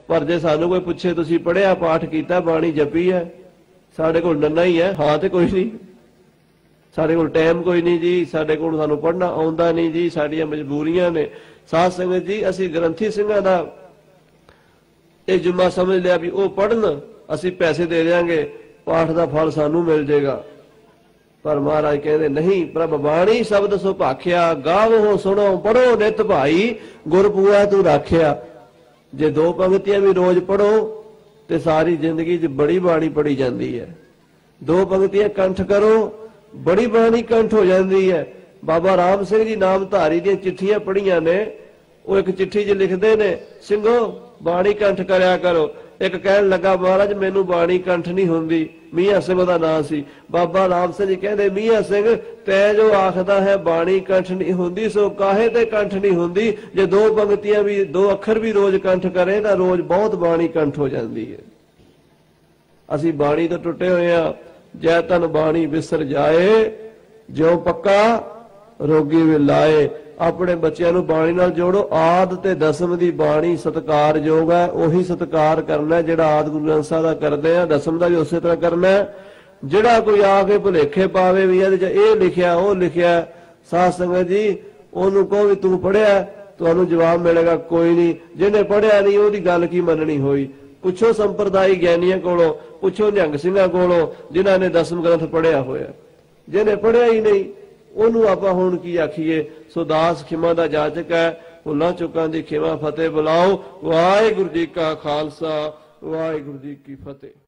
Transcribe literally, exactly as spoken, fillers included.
पर जे सानू कोई पुछे तुसीं पढ़िया पाठ कीता बाणी जपी है, साडे कोल नन्ना ही है, हाँ तो कोई नहीं, साडे कोल टाइम कोई नहीं जी, साडे कोल सानू पढ़ना आउंदा नहीं जी, साडियां मजबूरियां ने। साध संगत जी असीं ग्रंथी सिंघां दा ਇਹ जुम्मा समझ लिया भी वो पढ़न, असी पैसे दे देंगे, पाठ का फल सानू मिल जाएगा। पर महाराज कहते नहीं, प्रभ बाणी शब्द सो भाख्या, गावो सुनो पढ़ो नित भाई, गुरपुआ तू राख्या। जे दो पंक्तियां भी रोज पढ़ो तो सारी जिंदगी च बड़ी बाणी पढ़ी जाती है। दो पंक्तियां कंठ करो, बड़ी बाणी कंठ हो जाती है। बाबा राम सिंह जी नामधारी दी चिट्ठियां पढ़ियां ने, वो एक चिट्ठी च लिखते ने, सिंघो बाणी कंठ करया करो। एक कहन लगा महाराज मैनू बाणी कंठ नहीं हुंदी, मियाँ सिंह दा नाम सी। बाबा राम सिंह जी कहते मियाँ सिंह तै जो आखदा है बाणी कंठ नहीं हुंदी, सो काहे ते कंठ नहीं हुंदी, जे दो पंक्तियां भी दो अखर भी रोज कंठ करे तो रोज बहुत बाणी कंठ हो जाती है। असी बाणी तो टुटे हुए आ, जै तन बाणी विसर जाए, ज्यों पक्का रोगी वे लाए। अपने बच्चों को बाणी नाल जोड़ो। आद ते दसम की बाणी सत्कार योग है, उही सत्कार करना है जिहड़ा आद गुरु ग्रंथ साहिब दा करदे आ, दसम का भी उस तरह करना है। जिहड़ा कोई आके भुलेखे पावे भी ये लिखिया वो लिखिया, साध संगत जी ओनू कहो भी तू पढ़िया, तुहानू जवाब मिलेगा कोई नहीं। जिन्हें पढ़िया नहीं ओहदी गल की मननी होई। पुछो संप्रदाय ज्ञानियों कोलों, पुछो निहंग सिंघां कोलों जिन्हां ने दसम ग्रंथ पढ़िया होया। जिन्हें पढ़िया ही नहीं ਉਹਨੂੰ ਆਪਾਂ ਹੁਣ ਕੀ ਆਖੀਏ। ਸੋ ਦਾਸ ਖਿਮਾ ਦਾ ਜਾਚਕ ਹੈ, ਭੁੱਲਾਂ ਚੁੱਕਾਂ ਦੀ ਖਿਮਾ ਫਤਿਹ ਬੁਲਾਓ। ਵਾਹਿਗੁਰੂ ਜੀ ਕਾ ਖਾਲਸਾ, ਵਾਹਿਗੁਰੂ ਜੀ ਕੀ ਫਤਿਹ।